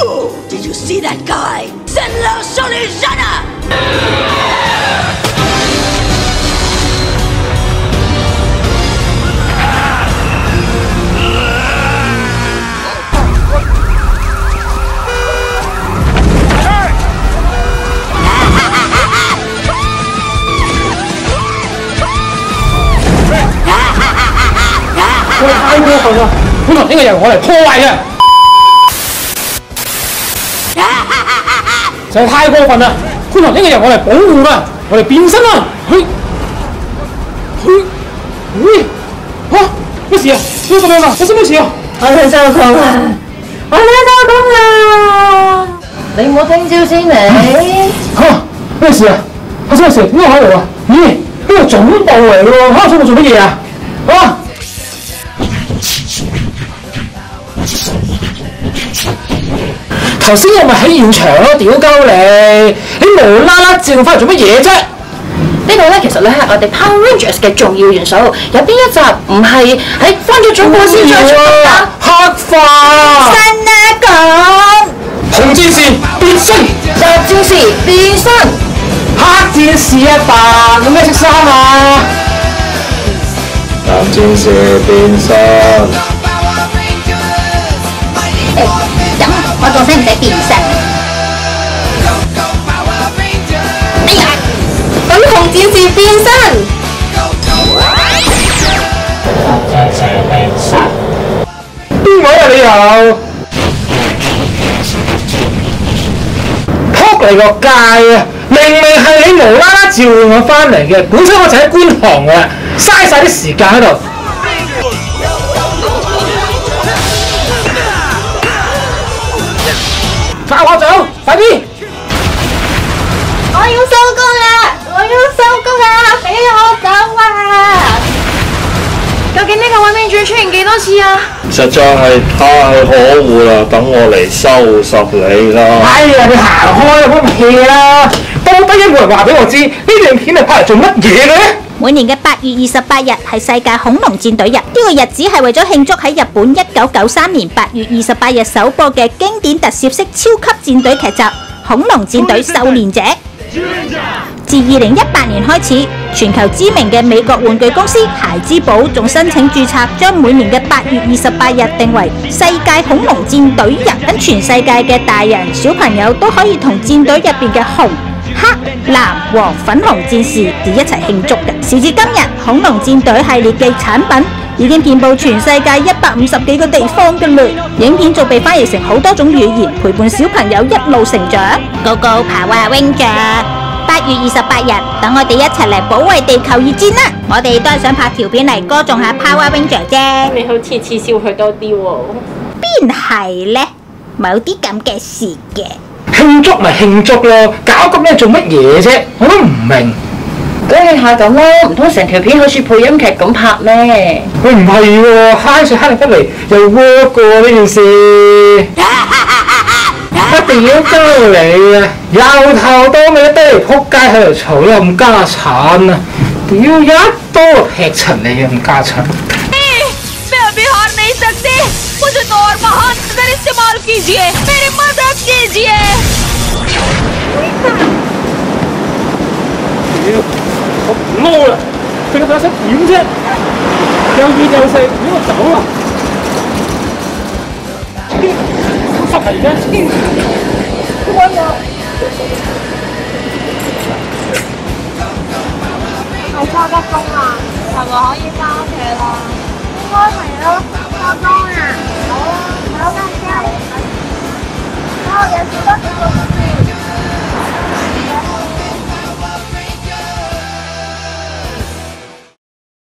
Did you see that guy? 神狼少女人啊！ 太過分啦！本來呢個人我嚟破壞嘅，實在太過分啦！本來呢個人我嚟保護㗎，我嚟變身啦！咩事啊？點解咁樣啊？發生咩事啊？ 我聽收工啦！我聽收工啦！你冇聽朝先嚟？ 咩事啊？發生咩事？點解我喺度啊？咦？呢個總部嚟㗎喎！想我做乜嘢啊？頭先我咪喺現場咯，屌鳩你！你無啦啦召翻嚟做乜嘢啫？ 呢個咧其實咧係我哋 Power Rangers 嘅重要元素，有邊一集唔係喺翻咗總部先再出啊？ 黑化！ 新一講紅戰士變身， 白戰士變身， 黑戰士一扮，有咩色衫啊？藍戰士變身。 咁我仲使唔使變身？哎呀，粉紅戰士變身！ 邊位啊你又？撲你個街啊！明明係你無啦啦召喚我翻嚟嘅，本身我就喺觀塘嘅，嘥晒啲時間喺度。快我走，快啲！ 我要收工啦！我要收工啦！俾我走啊！究竟呢個畫面仲出現幾多次啊？ 實在係太可惡啦！等我嚟收拾你啦！ 哎呀，你行開啦，咁 hea 啦！到底有冇人話俾我知呢段片係拍嚟做乜嘢嘅咧？ 每年嘅8月28日係世界恐龍戰隊日，呢個日子係為咗慶祝喺日本1993年8月28日首播嘅經典特攝式超級戰隊劇集《恐龍戰隊狩獵者》。自2018年開始，全球知名嘅美國玩具公司孩之寶仲申請註冊，將每年嘅8月28日定為世界恐龍戰隊日，等全世界嘅大人小朋友都可以同戰隊入邊嘅紅、黑、藍、黃、粉紅戰士一齊慶祝嘅。時至今日，恐龍戰隊系列嘅產品已經遍佈全世界150幾個地方嘅嘞。影片仲被翻譯成好多種語言，陪伴小朋友一路成長。Go Go Power Ranger！8月28日，等我哋一齊嚟保衛地球而戰啦！我哋都係想拍條片嚟歌頌下 Power Ranger 啫。 你好似恥笑佢多啲喎。 邊係呢？冇啲咁嘅事嘅。 慶祝咪慶祝咯，搞咁樣做乜嘢啫？我都唔明。 講起下咁啦，唔通成條片好似配音劇咁拍咩？ 喂，唔係喎，慳水慳力得嚟又 work 㗎喎呢件事。我屌鳩你啊！由頭到尾都嚟撲街喺度嘈冚家產啊！屌一刀劈柒你冚家產！ मैं अभी हार नहीं सकती मुझे तो और महान नजर इस्तेमाल कीजिए मेरी मदद कीजिए 我唔撈啦！佢個把聲點啫？又熱又食，俾我走啊！濕係啫！溫啊！ 係收得工啊，係咪可以翻屋企啦？